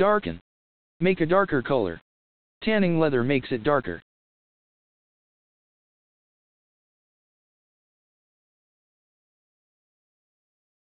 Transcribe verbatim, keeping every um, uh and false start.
Darken. Make a darker color. Tanning leather makes it darker.